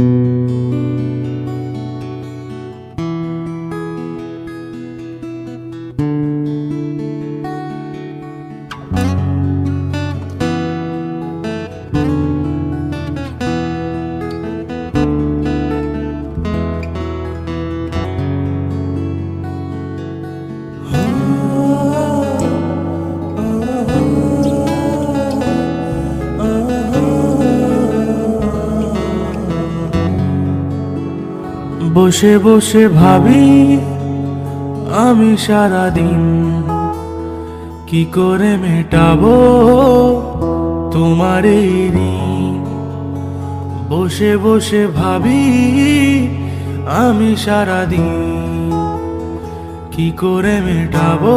বসে বসে ভাবি আমি সারাদিন কি করে মেটাবো তোমার এই ঋণ। বসে বসে ভাবি আমি সারাদিন কি করে মেটাবো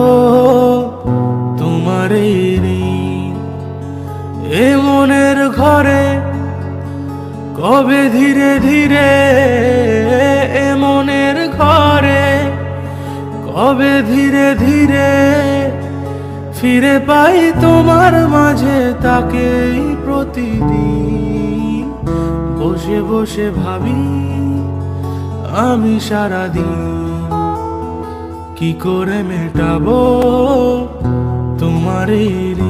তোমার এই ঋণ। এ মনের ঘরে কবে ধীরে ধীরে, এ মনের ঘরে কবে ধীরে ধীরে ফিরে পাই তোমার মাঝে তাকেই প্রতিদিন। বসে বসে ভাবি আমি সারাদিন কি করে মেটাবো তোমার এই ঋণ।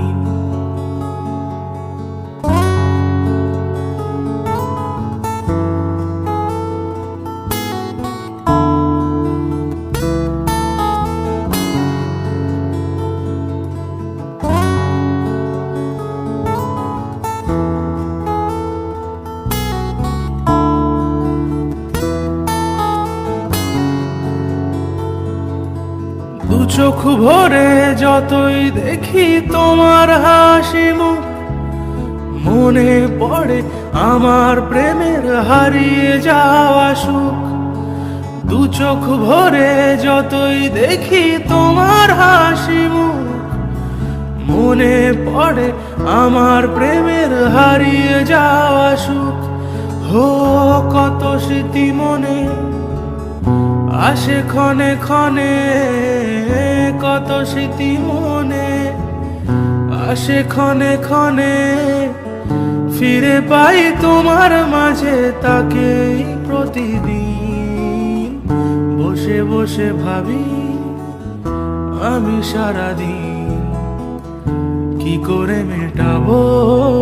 দু চোখ ভরে যতই দেখি তোমার হাসি মুখ, মনে পড়ে আমার প্রেমের হারিয়ে যাওয়া সুখ। দু চোখ ভরে যতই দেখি তোমার হাসি মুখ, মনে পড়ে আমার প্রেমের হারিয়ে যাওয়া সুখ। হো কত স্মৃতি মনে আসে ক্ষণে ক্ষণে, কত স্মৃতি মনে আসে ক্ষণে ক্ষণে ফিরে পাই তোমার মাঝে তাকেই প্রতিদিন। বসে বসে ভাবি আমি সারাদিন কি করে মেটাবো